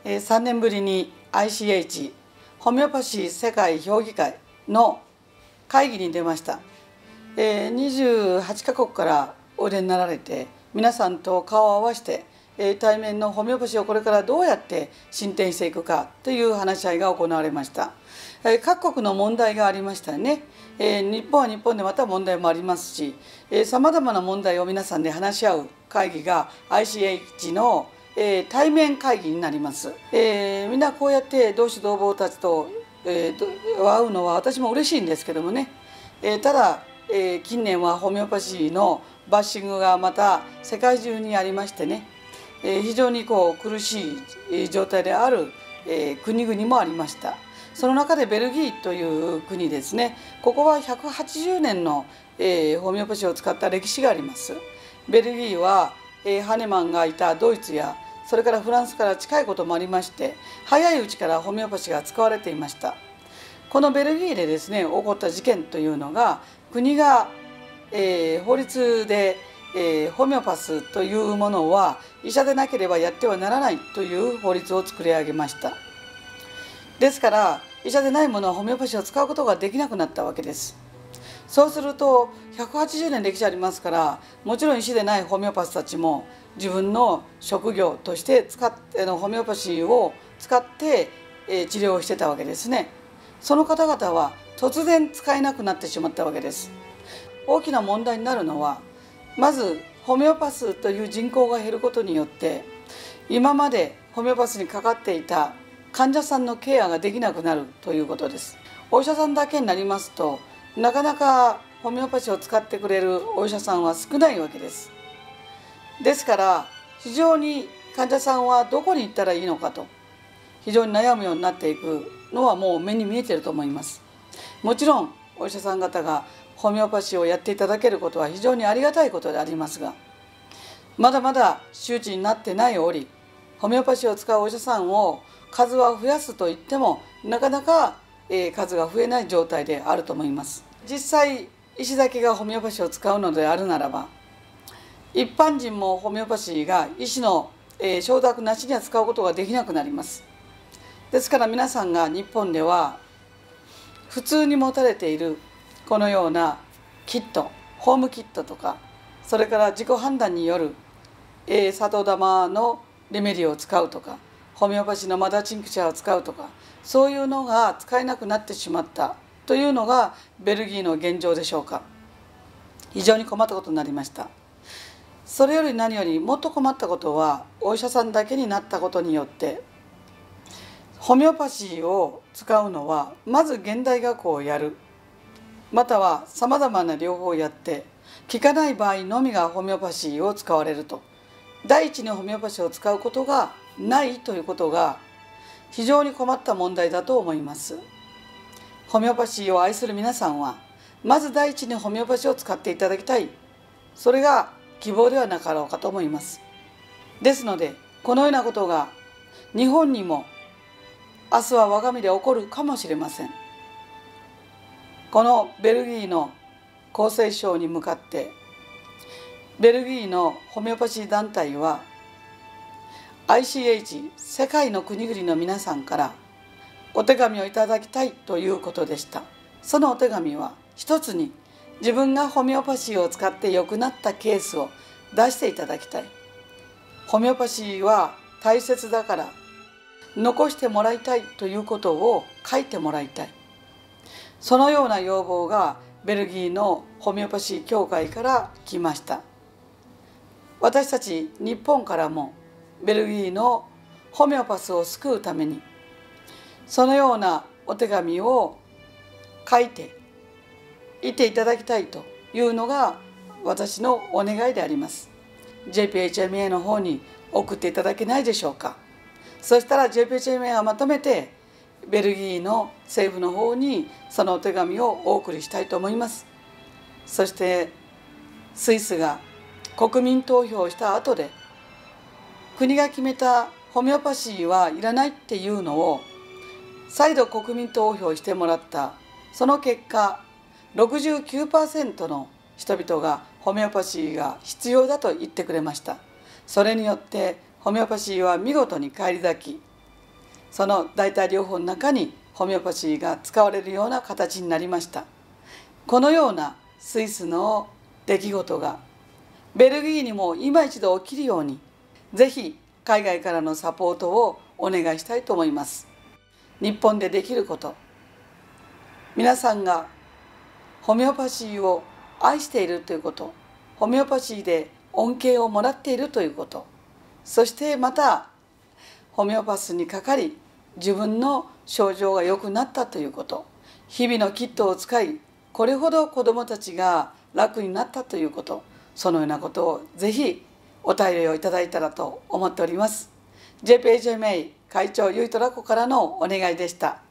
3年ぶりに ICH ホメオパシー世界評議会の会議に出ました。28カ国からおいでになられて、皆さんと顔を合わせて対面のホメオパシーをこれからどうやって進展していくかという話し合いが行われました。各国の問題がありましたね。日本は日本でまた問題もありますし、さまざまな問題を皆さんで話し合う会議が ICH の対面会議になります。みんなこうやって同志同胞たちと会うのは私も嬉しいんですけどもね。ただ近年はホメオパシーのバッシングがまた世界中にありましてね、非常に苦しい状態である国々もありました。その中でベルギーという国ですね、ここは180年のホメオパシーを使った歴史があります。ベルギーはハネマンがいたドイツやそれからフランスから近いこともありまして、早いうちからホメオパシーが使われていました。このベルギーでですね起こった事件というのが、国が法律でホメオパスというものは医者でなければやってはならないという法律を作り上げました。ですから医者でないものはホメオパシーを使うことができなくなったわけです。そうすると180年歴史ありますから、もちろん医師でないホメオパスたちも自分の職業としてホメオパシーを使って治療をしてたわけですね。その方々は突然使えなくなってしまったわけです。大きな問題になるのは、まずホメオパスという人口が減ることによって、今までホメオパスにかかっていた患者さんのケアができなくなるということです。お医者さんだけになりますと、なかなかホメオパシーを使ってくれるお医者さんは少ないわけです。ですから非常に患者さんはどこに行ったらいいのかと非常に悩むようになっていくのはもう目に見えていると思います。もちろんお医者さん方がホメオパシーをやっていただけることは非常にありがたいことでありますが、まだまだ周知になってない折、ホメオパシーを使うお医者さんを数は増やすといってもなかなか数が増えない状態であると思います。実際医師だけがホメオパシーを使うのであるならば、一般人もホメオパシーが医師の承諾なしには使うことができなくなります。ですから皆さんが日本では普通に持たれているこのようなキット、ホームキットとか、それから自己判断による砂糖玉のレメディを使うとか、ホメオパシーのマダーチンクチャーを使うとか、そういうのが使えなくなってしまったというのがベルギーの現状でしょうか。非常に困ったことになりました。それより何よりもっと困ったことは、お医者さんだけになったことによってホメオパシーを使うのはまず現代学をやる、またはさまざまな療法をやって効かない場合のみがホメオパシーを使われると、第一にホメオパシーを使うことがないということが非常に困った問題だと思います。ホメオパシーを愛する皆さんはまず第一にホメオパシーを使っていただきたい、それが希望ではなかろうかと思います。ですのでこのようなことが日本にも明日は我が身で起こるかもしれません。このベルギーの厚生省に向かってベルギーのホメオパシー団体は ICH 世界の国々の皆さんからお手紙をいただきたいということでした。そのお手紙は一つに、自分がホメオパシーを使って良くなったケースを出していただきたい。ホメオパシーは大切だから残してもらいたいということを書いてもらいたい。そのような要望がベルギーのホメオパシー協会から来ました。私たち日本からもベルギーのホメオパスを救うためにそのようなお手紙を書いていていただきたいというのが私のお願いであります。 JPHMA の方に送っていただけないでしょうか。そしたら JPHMA がまとめてベルギーの政府の方にそのお手紙をお送りしたいと思います。そしてスイスが国民投票をした後で国が決めたホメオパシーはいらないっていうのを再度国民投票してもらった。その結果 69% の人々がホメオパシーが必要だと言ってくれました。それによってホメオパシーは見事に返り咲き、 その代替療法の中にホメオパシーが使われるような形になりました。このようなスイスの出来事がベルギーにも今一度起きるように、ぜひ海外からのサポートをお願いしたいと思います。日本でできること、皆さんがホメオパシーを愛しているということ、ホメオパシーで恩恵をもらっているということ、そしてまたホメオパスにかかり自分の症状が良くなったということ、日々のキットを使いこれほど子どもたちが楽になったということ、そのようなことをぜひお便りをいただいたらと思っております。JPHMA 会長ゆいとらこからのお願いでした。